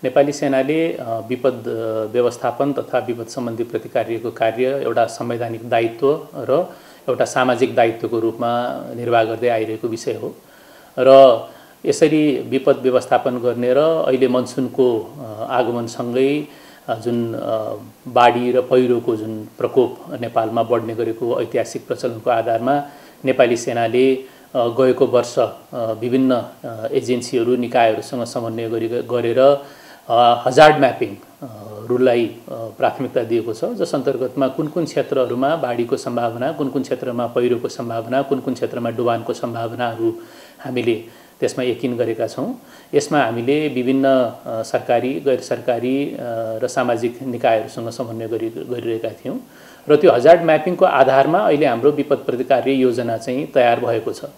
नेपाली सेनाले विपद व्यवस्थापन तथा विपद सम्बन्धी प्रतिकार्यको कार्य एउटा संवैधानिक दायित्व र एउटा सामाजिक दायित्वको रूपमा निर्वाह गर्दै आइरहेको विषय हो र यसरी विपद व्यवस्थापन गर्ने र अहिले मनसुनको आगमनसँगै जुन बाढी र पहिरोको जुन प्रकोप नेपालमा बढ्ने गरेको ऐतिहासिक प्रचलनको आधारमा नेपाली सेनाले गएको वर्ष विभिन्न एजेन्सीहरू निकायहरूसँग समन्वय गरेर हजार्ड म्यापिङहरूलाई प्राथमिकता दिएको छ, जस अन्तर्गतमा कुन कुन क्षेत्रहरूमा बाढीको सम्भावना, कुन कुन क्षेत्रमा पहिरोको सम्भावना, कुन कुन क्षेत्रमा डुबानको सम्भावनाहरू हामीले त्यसमा यकिन गरेका छौँ। यसमा हामीले विभिन्न सरकारी, गैर सरकारी र सामाजिक निकायहरूसँग समन्वय गरिरहेका थियौँ र त्यो हजार्ड म्यापिङको आधारमा अहिले हाम्रो विपद प्रतिकार्य योजना चाहिँ तयार भएको छ।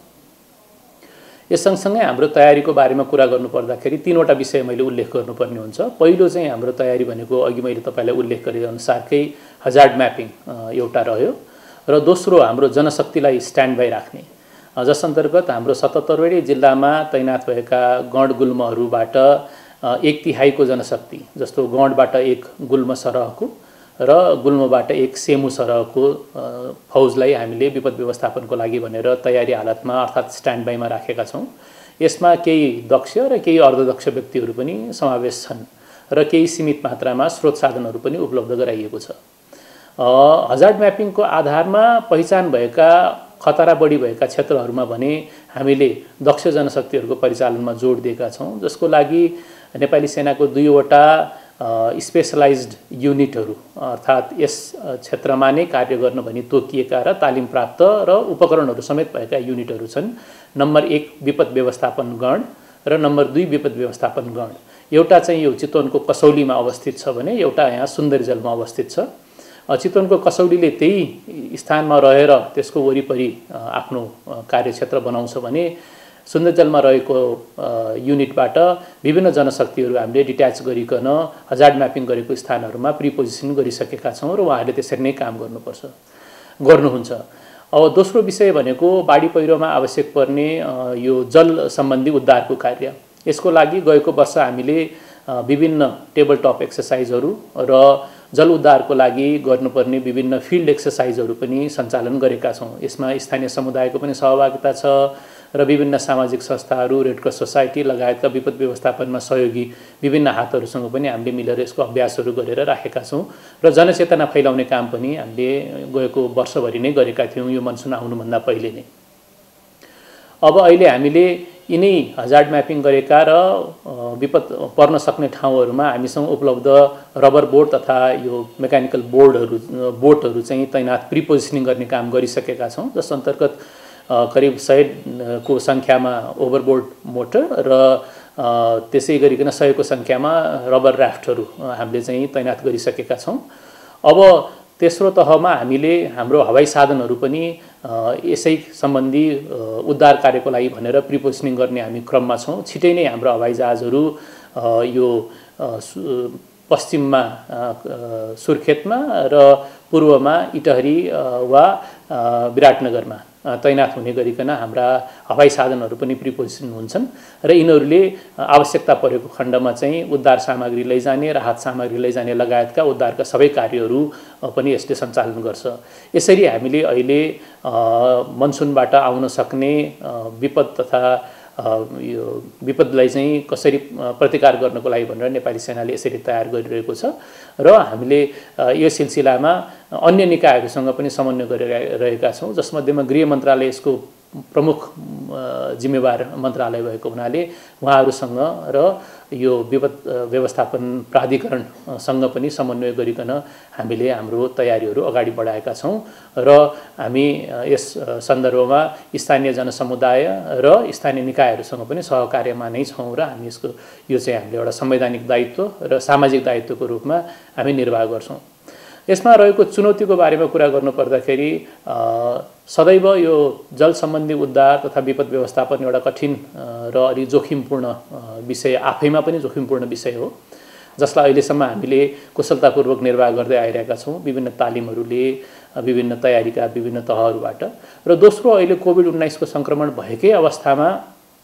यस सँगसँगै हाम्रो तयारीको बारेमा कुरा गर्नुपर्दाखेरि तीनवटा विषय मैले उल्लेख गर्नुपर्ने हुन्छ। पहिलो चाहिँ हाम्रो तयारी भनेको अघि मैले तपाईलाई उल्लेख गरे अनुसारकै हजार्ड म्यापिङ एउटा रह्यो र दोस्रो हाम्रो जनशक्तिलाई स्ट्यान्ड बाई राख्ने, जस अन्तर्गत हाम्रो 77वटै जिल्लामा तैनात भएका गण गुल्महरूबाट 1/3 जनशक्ति, जस्तो गणबाट 1 गुल्म सरहको र गुल्मबाट 1 सेमु सरहको फौजलाई हामीले विपद व्यवस्थापनको लागि भनेर तयारी हालतमा अर्थात् स्ट्यान्ड बाईमा राखेका छौँ। यसमा केही दक्ष र केही अर्धदक्ष व्यक्तिहरू पनि समावेश छन् र केही सीमित मात्रामा स्रोत साधनहरू पनि उपलब्ध गराइएको छ। हजार्ड म्यापिङको आधारमा पहिचान भएका खतरा बढी भएका क्षेत्रहरूमा भने हामीले दक्ष जनशक्तिहरूको परिचालनमा जोड दिएका छौँ, जसको लागि नेपाली सेनाको 2वटा स्पेशलाइज्ड युनिटहरू अर्थात् यस क्षेत्रमा नै कार्य गर्न भनी तोकिएका र तालिम प्राप्त र उपकरणहरू समेत भएका युनिटहरू छन्। नम्बर 1 विपद व्यवस्थापन गण र नम्बर 2 विपद व्यवस्थापन गण। एउटा चाहिँ यो चितवनको कसौलीमा अवस्थित छ भने एउटा यहाँ सुन्दरजलमा अवस्थित छ। चितवनको कसौलीले त्यही स्थानमा रहेर त्यसको वरिपरि आफ्नो कार्यक्षेत्र बनाउँछ भने सुन्दरजलमा रहेको युनिटबाट विभिन्न जनशक्तिहरू हामीले डिट्याच गरिकन हजार्ड म्यापिङ गरेको स्थानहरूमा प्रिपोजिसन गरिसकेका छौँ र उहाँहरूले त्यसरी नै काम गर्नुहुन्छ। अब दोस्रो विषय भनेको बाढी पहिरोमा आवश्यक पर्ने यो जल सम्बन्धी उद्धारको कार्य। यसको लागि गएको वर्ष हामीले विभिन्न टेबल टप एक्सर्साइजहरू र जल उद्धारको लागि गर्नुपर्ने विभिन्न फिल्ड एक्सर्साइजहरू पनि सञ्चालन गरेका छौँ। यसमा स्थानीय समुदायको पनि सहभागिता छ र विभिन्न सामाजिक संस्थाहरू, रेड क्रस सोसाइटी लगायतका विपद व्यवस्थापनमा सहयोगी विभिन्न हातहरूसँग पनि हामीले मिलेर यसको अभ्यासहरू गरेर राखेका छौँ र जनचेतना फैलाउने काम पनि हामीले गएको वर्षभरि नै गरेका थियौँ, यो मनसुन आउनुभन्दा पहिले नै। अब अहिले हामीले यिनै हजार्ड म्यापिङ गरेका र विपद पर्न सक्ने ठाउँहरूमा हामीसँग उपलब्ध रबर बोट तथा यो मेकानिकल बोटहरू चाहिँ तैनात प्रिपोजिसनिङ गर्ने काम गरिसकेका छौँ, जस अन्तर्गत करिब 100 को सङ्ख्यामा ओभरबोर्ड मोटर र त्यसै गरिकन 100 को सङ्ख्यामा रबर राफ्टहरू हामीले चाहिँ तैनात गरिसकेका छौँ। अब तेस्रो तहमा हामीले हाम्रो हवाई साधनहरू पनि यसै सम्बन्धी उद्धार कार्यको लागि भनेर प्रिपोजिसनिङ गर्ने हामी क्रममा छौँ। छिटै नै हाम्रो हवाई जहाजहरू यो पश्चिममा सुर्खेतमा र पूर्वमा इटहरी वा विराटनगरमा तैनात हुने गरिकन हाम्रा हवाई साधनहरू पनि प्रिपोजिसन हुन्छन् र यिनीहरूले आवश्यकता परेको खण्डमा चाहिँ उद्धार सामग्री लैजाने, राहत सामग्री लैजाने लगायतका उद्धारका सबै कार्यहरू पनि यसले सञ्चालन गर्छ। यसरी हामीले अहिले मनसुनबाट आउन सक्ने विपद तथा यो विपदलाई चाहिँ कसरी प्रतिकार गर्नको लागि भनेर नेपाली सेनाले यसरी तयार गरिरहेको छ र हामीले यो सिलसिलामा अन्य निकायहरूसँग पनि समन्वय गरिरहेका छौँ, जसमध्येमा गृह मन्त्रालय यसको प्रमुख जिम्मेवार मन्त्रालय भएको हुनाले उहाँहरूसँग र यो विपद व्यवस्थापन प्राधिकरणसँग पनि समन्वय गरिकन हामीले हाम्रो तयारीहरू अगाडि बढाएका छौँ र हामी यस सन्दर्भमा स्थानीय जनसमुदाय र स्थानीय निकायहरूसँग पनि सहकार्यमा नै छौँ र हामी यसको यो चाहिँ हामीले एउटा संवैधानिक दायित्व र सामाजिक दायित्वको रूपमा हामी निर्वाह गर्छौँ। यसमा रहेको चुनौतीको बारेमा कुरा गर्नुपर्दाखेरि सदैव यो जल सम्बन्धी उद्धार तथा विपद व्यवस्थापन एउटा कठिन र अलि जोखिमपूर्ण विषय, आफैमा पनि जोखिमपूर्ण विषय हो, जसलाई अहिलेसम्म हामीले कुशलतापूर्वक निर्वाह गर्दै आइरहेका छौँ विभिन्न तालिमहरूले, विभिन्न तयारीका विभिन्न तहहरूबाट। र दोस्रो, अहिले कोभिड-19 को सङ्क्रमण भएकै अवस्थामा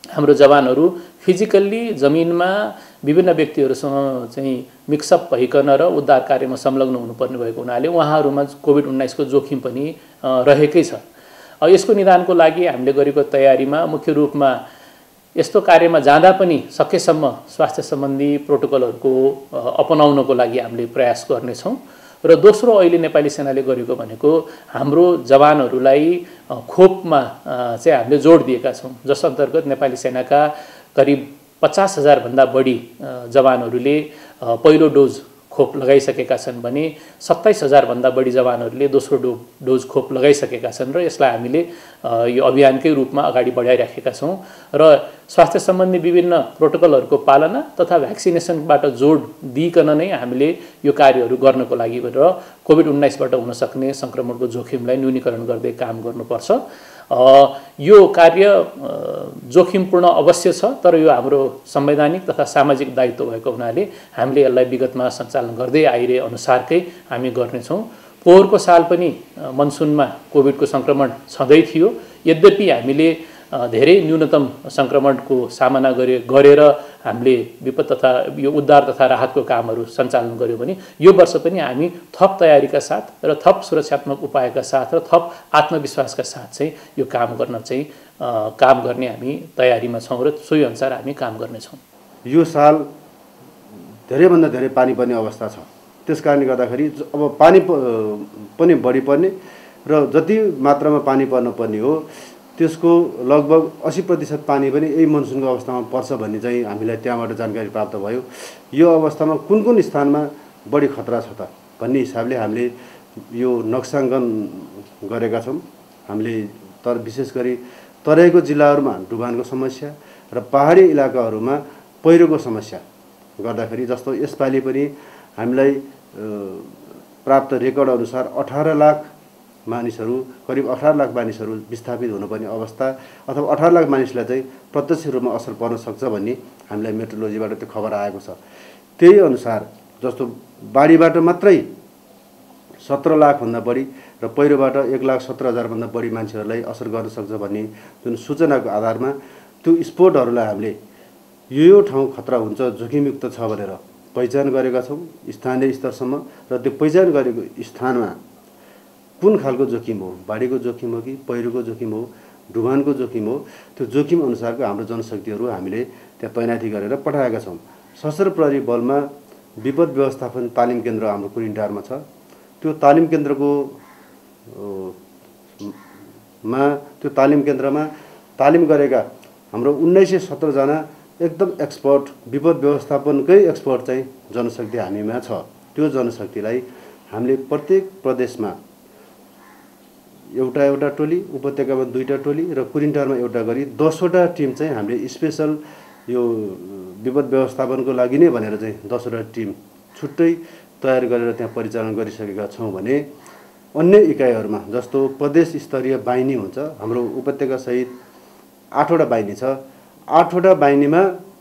हाम्रो जवानहरू फिजिकल्ली जमिनमा विभिन्न व्यक्तिहरूसँग चाहिँ मिक्सअप भइकन र उद्धार कार्यमा संलग्न हुनुपर्ने भएको हुनाले उहाँहरूमा कोभिड-19 को जोखिम पनि रहेकै छ। यसको निदानको लागि हामीले गरेको तयारीमा मुख्य रूपमा यस्तो कार्यमा जाँदा पनि सकेसम्म स्वास्थ्य सम्बन्धी प्रोटोकलहरूको अपनाउनको लागि हामीले प्रयास गर्नेछौँ। र दोस्रो अहिले नेपाली सेनाले गरेको भनेको हाम्रो जवानहरूलाई खोपमा चाहिँ हामीले जोड दिएका छौँ, जस अन्तर्गत नेपाली सेनाका करिब 50,000 भन्दा बढी जवानहरूले पहिलो डोज खोप लगाइसकेका छन् भने 27,000 भन्दा बढी जवानहरूले दोस्रो डोज खोप लगाइसकेका छन् र यसलाई हामीले यो अभियानकै रूपमा अगाडि बढाइराखेका छौँ र स्वास्थ्य सम्बन्धी विभिन्न प्रोटोकलहरूको पालना तथा भ्याक्सिनेसनबाट जोड दिइकन नै हामीले यो कार्यहरू गर्नको लागि र कोभिड-19 बाट हुन सक्ने संक्रमणको जोखिमलाई न्यूनीकरण गर्दै काम गर्नुपर्छ। यो कार्य जोखिमपूर्ण अवश्य छ, तर यो हाम्रो संवैधानिक तथा सामाजिक दायित्व भएको हुनाले हामीले यसलाई विगतमा सञ्चालन गर्दै आइरहे अनुसारकै हामी गर्नेछौँ। पोहोरको साल पनि मनसुनमा कोभिडको संक्रमण छँदै थियो, यद्यपि हामीले धेरै न्यूनतम संक्रमणको सामना गरेर हामीले विपद तथा यो उद्धार तथा राहतको कामहरू सञ्चालन गर्यौँ भने यो वर्ष पनि हामी थप तयारीका साथ र थप सुरक्षात्मक उपायका साथ र थप आत्मविश्वासका साथ चाहिँ यो काम गर्ने हामी तयारीमा छौँ र सोही अनुसार हामी काम गर्नेछौँ। यो साल धेरैभन्दा धेरै पानी पर्ने अवस्था छ, त्यसकारणले गर्दाखेरि अब पानी पनि बढी पर्ने र जति मात्रामा पानी पर्नुपर्ने हो त्यसको लगभग 80% पानी पनि यही मनसुनको अवस्थामा पर्छ भन्ने चाहिँ हामीलाई त्यहाँबाट जानकारी प्राप्त भयो। यो अवस्थामा कुन कुन स्थानमा बढी खतरा छ त भन्ने हिसाबले हामीले यो नक्साङ्कन गरेका छौँ। हामीले तर विशेष गरी तराईको जिल्लाहरूमा डुबानको समस्या र पहाडी इलाकाहरूमा पहिरोको समस्या गर्दाखेरि जस्तो यसपालि पनि हामीलाई प्राप्त रेकर्ड अनुसार 18 लाख मानिसहरू करिब 18 लाख मानिसहरू विस्थापित हुनुपर्ने अवस्था अथवा 18 लाख मानिसलाई चाहिँ प्रत्यक्ष रूपमा असर पर्न सक्छ भन्ने हामीलाई मेट्रोलोजीबाट त्यो खबर आएको छ। त्यही अनुसार जस्तो बाढीबाट मात्रै 17 लाख भन्दा बढी र पहिरोबाट 1,17,000 भन्दा बढी मान्छेहरूलाई असर गर्न सक्छ भन्ने जुन सूचनाको आधारमा त्यो स्पोटहरूलाई हामीले यो ठाउँ खतरा हुन्छ, जोखिमयुक्त छ भनेर पहिचान गरेका छौँ स्थानीय स्तरसम्म। र त्यो पहिचान गरेको स्थानमा कुन खालको जोखिम हो, बाढीको जोखिम हो कि पहिरोको जोखिम हो, डुबानको जोखिम हो, त्यो जोखिम अनुसारको हाम्रो जनशक्तिहरू हामीले त्यहाँ तैनाथी गरेर पठाएका छौँ। सशस्त्र प्रहरी बलमा विपद व्यवस्थापन तालिम केन्द्र हाम्रो कुरिन्टारमा छ। त्यो तालिम केन्द्रमा तालिम गरेका हाम्रो 1917 जना एकदम एक्सपर्ट विपद व्यवस्थापनकै एक्सपर्ट चाहिँ जनशक्ति हामीमा छ। त्यो जनशक्तिलाई हामीले प्रत्येक प्रदेशमा एउटा टोली, उपत्यकामा 2टा टोली र कुरिन्टारमा एउटा गरी 10वटा टिम चाहिँ हामीले स्पेशल यो विपद व्यवस्थापनको लागि नै भनेर चाहिँ 10वटा टिम छुट्टै तयार गरेर त्यहाँ परिचालन गरिसकेका छौँ भने अन्य इकाइहरूमा जस्तो प्रदेश स्तरीय बाहिनी हुन्छ, हाम्रो उपत्यका सहित 8वटा बाहिनी छ। 8वटा बाहिनीमा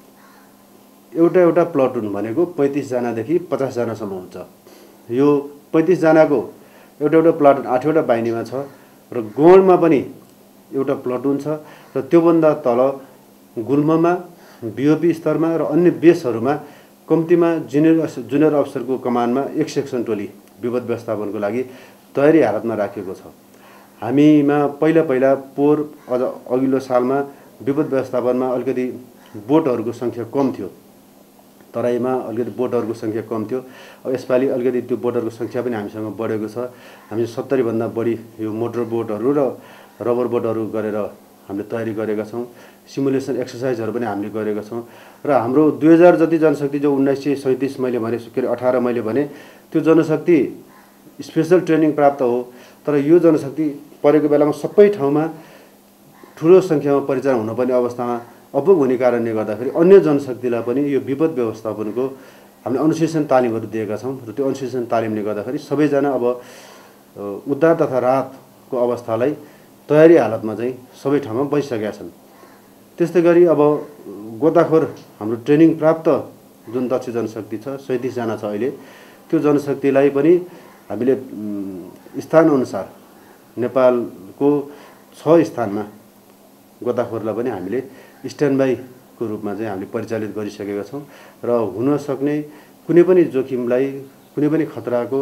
एउटा प्लाटुन भनेको 35 जनादेखि 50 जनासम्म हुन्छ। यो 35 जनाको एउटा प्लाटुन 8वटा बाहिनीमा छ र गौडमा पनि एउटा प्लाटुन छ र त्योभन्दा तल गुल्ममा बीओपी स्तरमा र अन्य बेसहरूमा कम्तीमा जुनियर अफसरको कमानमा 1 सेक्सन टोली विपद व्यवस्थापनको लागि तयारी हालतमा राखिएको छ। हामीमा पहिला पोहोर अझ अघिल्लो सालमा विपद व्यवस्थापनमा अलिकति बोटहरूको सङ्ख्या कम थियो, तराईमा अलिकति बोटहरूको सङ्ख्या कम थियो। अब यसपालि अलिकति त्यो बोटहरूको सङ्ख्या पनि हामीसँग बढेको छ। हामी 70 भन्दा बढी यो मोटर बोटहरू र रबर बोटहरू गरेर हामीले तयारी गरेका छौँ। सिमुलेसन एक्सर्साइजहरू पनि हामीले गरेका छौँ र हाम्रो 2000 जति जनशक्ति जो 1937 मैले भने के अरे 18 मैले भने त्यो जनशक्ति स्पेशल ट्रेनिङ प्राप्त हो। तर यो जनशक्ति परेको बेलामा सबै ठाउँमा ठुलो सङ्ख्यामा परिचालन हुनुपर्ने अवस्थामा अपुग हुने कारणले गर्दाखेरि अन्य जनशक्तिलाई पनि यो विपद व्यवस्थापनको हामीले अनुशासन तालिमहरू दिएका छौँ र त्यो अनुशासन तालिमले गर्दाखेरि सबैजना अब उद्धार तथा राहतको अवस्थालाई तयारी हालतमा चाहिँ सबै ठाउँमा बसिसकेका छन्। त्यस्तै गरी अब गोताखोर हाम्रो ट्रेनिङ प्राप्त जुन दक्ष जनशक्ति छ 37 जना छ अहिले, त्यो जनशक्तिलाई पनि हामीले स्थानअनुसार नेपालको 6 स्थानमा गोताखोरलाई पनि हामीले स्ट्यान्ड बाईको रूपमा चाहिँ हामीले परिचालित गरिसकेका छौँ र हुन सक्ने कुनै पनि जोखिमलाई कुनै पनि खतराको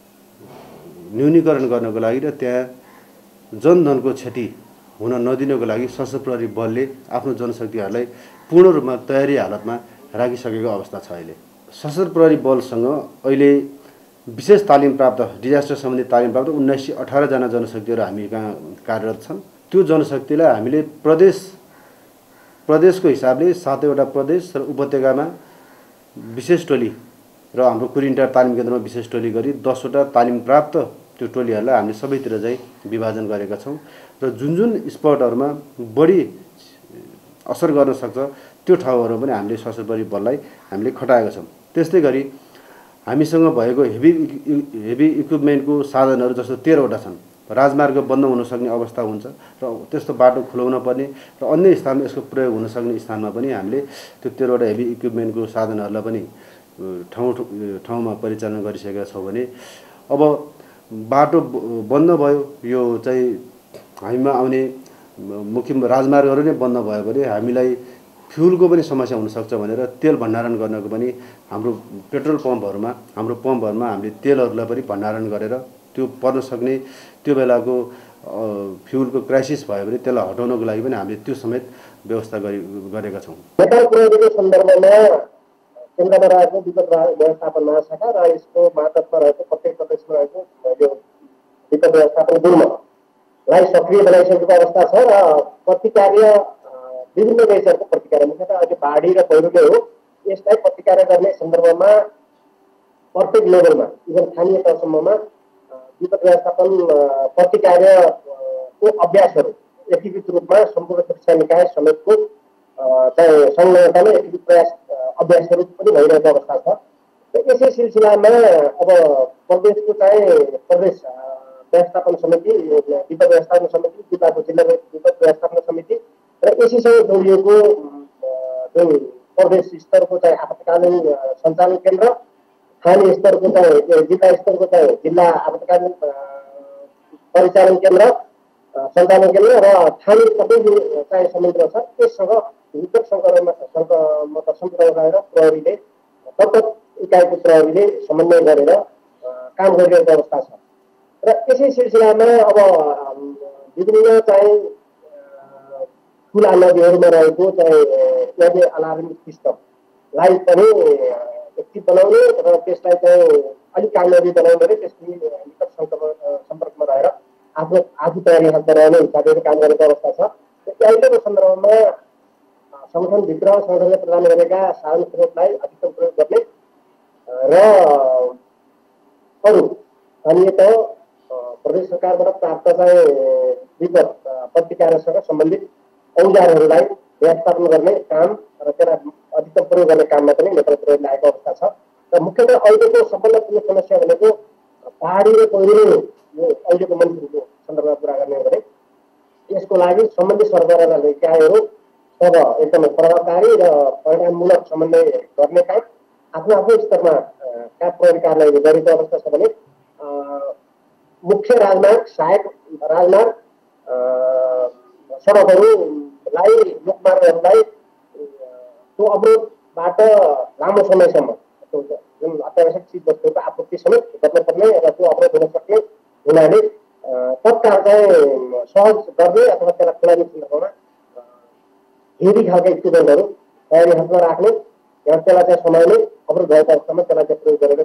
न्यूनीकरण गर्नको लागि र त्यहाँ जनधनको क्षति हुन नदिनको लागि सशस्त्र प्रहरी बलले आफ्नो जनशक्तिहरूलाई पूर्ण रूपमा तयारी हालतमा राखिसकेको अवस्था छ। अहिले सशस्त्र प्रहरी बलसँग अहिले विशेष तालिम प्राप्त डिजास्टर सम्बन्धी तालिम प्राप्त 1918 जना जनशक्तिहरू हामी कहाँ कार्यरत छन्। त्यो जनशक्तिलाई हामीले प्रदेशको हिसाबले 7वटा प्रदेश र उपत्यकामा विशेष टोली र हाम्रो कुरिन्टार तालिम केन्द्रमा विशेष टोली गरी 10वटा तालिम प्राप्त त्यो टोलीहरूलाई हामीले सबैतिर चाहिँ विभाजन गरेका छौँ र जुन जुन स्पटहरूमा बढी असर गर्न सक्छ त्यो ठाउँहरूमा पनि हामीले सशस्त्र प्रहरी बललाई हामीले खटाएका छौँ। त्यस्तै गरी हामीसँग भएको हेभी इक्विपमेन्टको साधनहरू जस्तो 13वटा छन्। राजमार्ग बन्द हुन सक्ने अवस्था हुन्छ र त्यस्तो बाटो खुलाउन पर्ने र अन्य स्थानमा यसको प्रयोग हुन सक्ने स्थानमा पनि हामीले त्यो 13वटा हेभी इक्विपमेन्टको साधनहरूलाई पनि ठाउँमा परिचालन गरिसकेका छौँ भने अब बाटो बन्द भयो यो चाहिँ हामीमा आउने मुख्य राजमार्गहरू नै बन्द भयो भने हामीलाई फ्युलको पनि समस्या हुनसक्छ भनेर तेल भण्डारण गर्नको पनि हाम्रो पेट्रोल पम्पहरूमा हामीले तेलहरूलाई पनि भण्डारण गरेर त्यो पर्न सक्ने त्यो बेलाको फ्युलको क्राइसिस भयो भने त्यसलाई हटाउनको लागि पनि हामीले त्यो समेत व्यवस्था गरेका छौँ। नेपाल प्रहरीको सन्दर्भमा केन्द्रमा रहेको विपद व्यवस्थापन महाशाखा र यसको मातहतमा रहेको प्रत्येक प्रदेशमा रहेको यो विपद व्यवस्थापन गुल्मलाई सक्रिय बनाइसकेको अवस्था छ र प्रतिकार्य विभिन्न देशहरूको प्रतिकार मुख्यतः अहिले बाढी र पहिरोले हो। यसलाई प्रतिकार गर्ने सन्दर्भमा प्रत्येक लेभलमा इभन स्थानीय तहसम्ममा विपद व्यवस्थापन प्रतिकार्यको अभ्यासहरू एकीकृत रूपमा सम्पूर्ण सुरक्षा निकाय समेतको चाहिँ संलग्नतामा एकीकृत प्रयास अभ्यासहरू पनि भइरहेको अवस्था छ। यसै सिलसिलामा अब प्रदेशको चाहिँ प्रदेश व्यवस्थापन समिति, विपद व्यवस्थापन समिति, जिल्लाको जिल्ला विपद व्यवस्थापन समिति र यसैसँग जोडिएको जुन प्रदेश स्तरको चाहिँ आपतकालीन सञ्चालन केन्द्र, स्थानीय स्तरको चाहिँ जिल्ला स्तरको चाहिँ जिल्ला आपतकालीन परिचालन केन्द्र सञ्चालन केन्द्र र स्थानीय सबै चाहिँ संयन्त्र छ त्यससँग विपद सङ्कटमा सम्पूर्ण रहेर प्रहरीले प्रत्येक इकाइको प्रहरीले समन्वय गरेर काम गरिरहेको अवस्था छ। र यसै सिलसिलामा अब विभिन्न चाहिँ ठुला नदीहरूमा रहेको चाहिँ नदी अलार्म सिस्टमलाई पनि एक्टिभ बनाउने र त्यसलाई चाहिँ अलिक कामयाबी बनाउने गरी त्यसले निकट सम्पर्कमा रहेर आफू तयारी रहने हिसाबले काम गरेको अवस्था छ। अहिलेको सन्दर्भमा सङ्गठनभित्र सङ्गठनले प्रदान गरेका साधन स्रोतलाई अधिकतम प्रयोग गर्ने र अरू स्थानीय तह प्रदेश सरकारबाट प्राप्त चाहिँ विपद प्रतिकारसँग सम्बन्धित औजारहरूलाई व्यवस्थापन गर्ने काम र त्यसलाई अधिकतम प्रयोग गर्ने काममा पनि नेपाल प्रहरीले आएको अवस्था छ। र मुख्यतः अहिलेको सबभन्दा ठुलो समस्या भनेको पहाडी र पहिरो अहिलेको मान्छेहरूको सन्दर्भमा कुरा गर्ने हो भने यसको लागि सम्बन्धित सरकार र निकायहरू सब एकदमै प्रभावकारी र परिणाममूलक समन्वय गर्ने काम आफ्नो स्तरमा प्रहरी कार्यालयले गरेको अवस्था छ भने मुख्य राजमार्ग, सहायक राजमार्ग, सडकहरूलाई, लोकमार्गहरूलाई त्यो अवरोधबाट लामो समयसम्म जुन अत्यावश्यक चिज वस्तुको आपूर्ति समेत गर्नुपर्ने र त्यो अवरोध हुन सक्ने हुनाले तत्काल चाहिँ सहज गर्ने अथवा त्यसलाई खुलाउने सन्दर्भमा हेरी खालका इक्विपमेन्टहरू तयारी हातमा राख्ने र त्यसलाई चाहिँ समाउने अवरोध भएको अवस्थामा त्यसलाई चाहिँ प्रयोग गरेर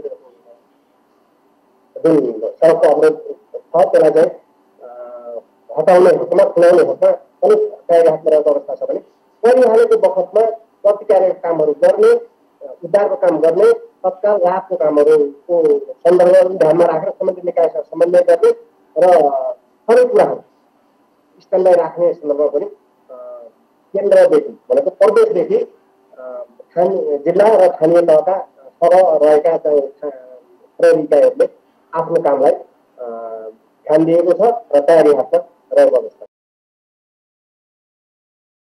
जुन सडकको अवरोध छ त्यसलाई चाहिँ हटाउने हकमा खुलाउने हकमा पनि तयारी हातमा रहेको अवस्था छ भने परिहालेको बखतमा प्रतिकारको कामहरू गर्ने, उद्धारको काम गर्ने, तत्काल राहतको कामहरूको सन्दर्भहरू ध्यानमा राखेर सम्बन्धित निकायसँग समन्वय गर्ने र हरेक कुराहरू स्ट्यान्डबाई राख्ने सन्दर्भमा पनि केन्द्रदेखि भनेको प्रदेशदेखि जिल्ला र स्थानीय तहका सर रहेका चाहिँ प्रहरी इकाइहरूले आफ्नो कामलाई ध्यान दिएको छ र तयारी हातमा रहेको अवस्था छ।